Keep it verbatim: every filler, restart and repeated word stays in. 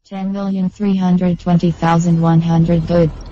ten million three hundred twenty thousand one hundred good.